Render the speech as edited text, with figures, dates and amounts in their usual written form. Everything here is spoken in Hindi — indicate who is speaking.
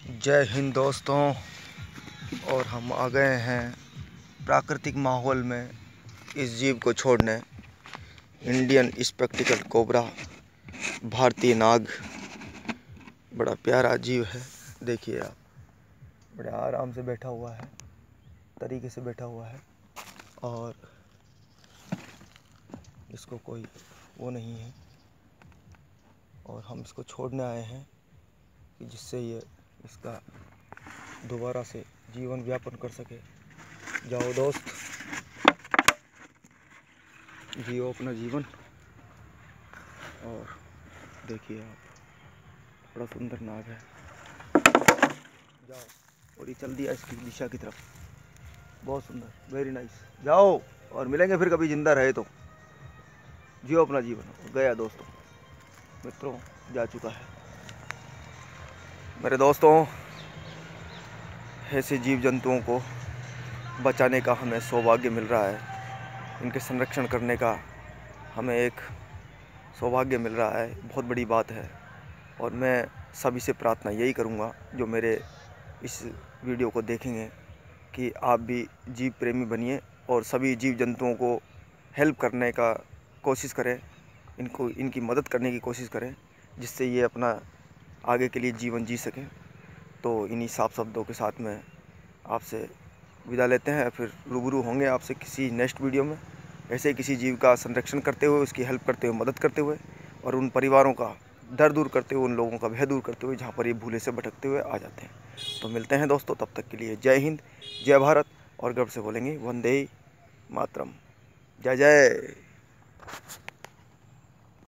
Speaker 1: जय हिंद दोस्तों। और हम आ गए हैं प्राकृतिक माहौल में इस जीव को छोड़ने। इंडियन स्पेक्टिकल कोबरा, भारतीय नाग, बड़ा प्यारा जीव है। देखिए आप, बड़े आराम से बैठा हुआ है, तरीके से बैठा हुआ है और इसको कोई वो नहीं है। और हम इसको छोड़ने आए हैं कि जिससे ये इसका दोबारा से जीवन व्यापन कर सके। जाओ दोस्त, जियो अपना जीवन। और देखिए आप, बड़ा सुंदर नाग है। जाओ, और ये चल दिया इसकी दिशा की तरफ। बहुत सुंदर, वेरी नाइस। जाओ, और मिलेंगे फिर कभी, जिंदा रहे तो। जियो अपना जीवन। गया दोस्तों, मित्रों, जा चुका है। मेरे दोस्तों, ऐसे जीव जंतुओं को बचाने का हमें सौभाग्य मिल रहा है, इनके संरक्षण करने का हमें एक सौभाग्य मिल रहा है। बहुत बड़ी बात है। और मैं सभी से प्रार्थना यही करूँगा जो मेरे इस वीडियो को देखेंगे कि आप भी जीव प्रेमी बनिए और सभी जीव जंतुओं को हेल्प करने का कोशिश करें, इनकी मदद करने की कोशिश करें, जिससे ये अपना आगे के लिए जीवन जी सकें। तो इन्हीं साफ शब्दों के साथ में आपसे विदा लेते हैं। फिर रूबरू होंगे आपसे किसी नेक्स्ट वीडियो में, ऐसे किसी जीव का संरक्षण करते हुए, उसकी हेल्प करते हुए, मदद करते हुए, और उन परिवारों का डर दूर करते हुए, उन लोगों का भय दूर करते हुए जहाँ पर ये भूले से भटकते हुए आ जाते हैं। तो मिलते हैं दोस्तों, तब तक के लिए जय हिंद, जय भारत। और गर्व से बोलेंगे वंदे मातरम। जय जय।